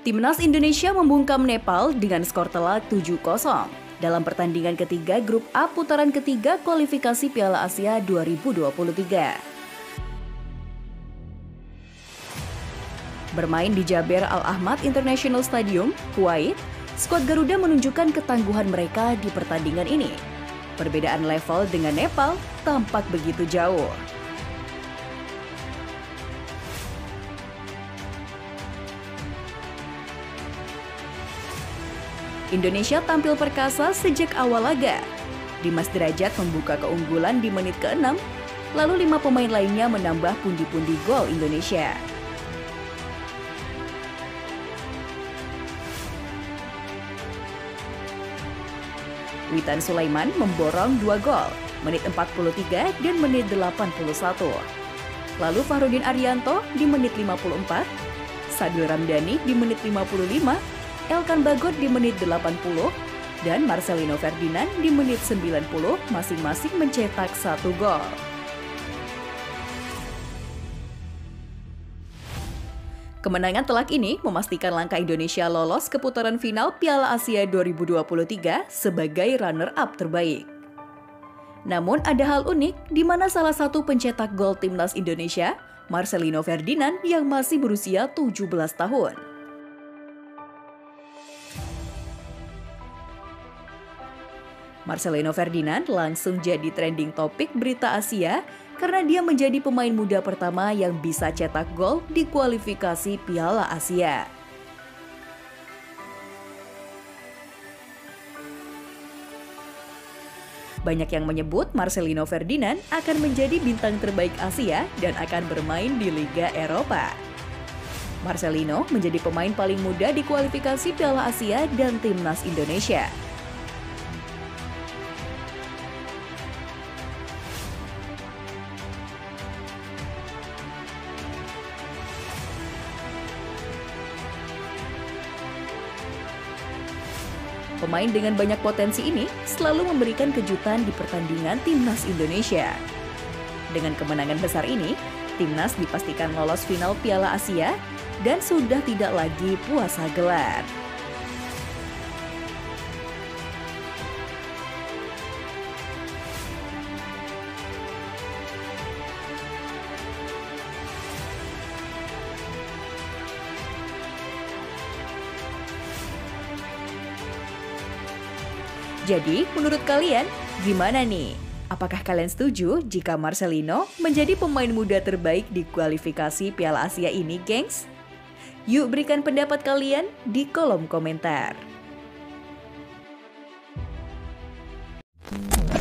Timnas Indonesia membungkam Nepal dengan skor telak 7-0 dalam pertandingan ketiga Grup A putaran ketiga kualifikasi Piala Asia 2023. Bermain di Jaber Al-Ahmad International Stadium, Kuwait, skuad Garuda menunjukkan ketangguhan mereka di pertandingan ini. Perbedaan level dengan Nepal tampak begitu jauh. Indonesia tampil perkasa sejak awal laga. Dimas Derajat membuka keunggulan di menit ke-6, lalu 5 pemain lainnya menambah pundi-pundi gol Indonesia. Witan Sulaiman memborong 2 gol, menit 43 dan menit 81. Lalu Fahrudin Arianto di menit 54, Sadil Ramdhani di menit 55, Elkan Bagot di menit 80, dan Marcelino Ferdinand di menit 90 masing-masing mencetak 1 gol. Kemenangan telak ini memastikan langkah Indonesia lolos ke putaran final Piala Asia 2023 sebagai runner-up terbaik. Namun ada hal unik di mana salah satu pencetak gol timnas Indonesia, Marcelino Ferdinand yang masih berusia 17 tahun. Marcelino Ferdinand langsung jadi trending topik berita Asia karena dia menjadi pemain muda pertama yang bisa cetak gol di kualifikasi Piala Asia. Banyak yang menyebut Marcelino Ferdinand akan menjadi bintang terbaik Asia dan akan bermain di Liga Eropa. Marcelino menjadi pemain paling muda di kualifikasi Piala Asia dan timnas Indonesia. Pemain dengan banyak potensi ini selalu memberikan kejutan di pertandingan timnas Indonesia. Dengan kemenangan besar ini, timnas dipastikan lolos final Piala Asia dan sudah tidak lagi puasa gelar. Jadi, menurut kalian, gimana nih? Apakah kalian setuju jika Marcelino menjadi pemain muda terbaik di kualifikasi Piala Asia ini, gengs? Yuk berikan pendapat kalian di kolom komentar.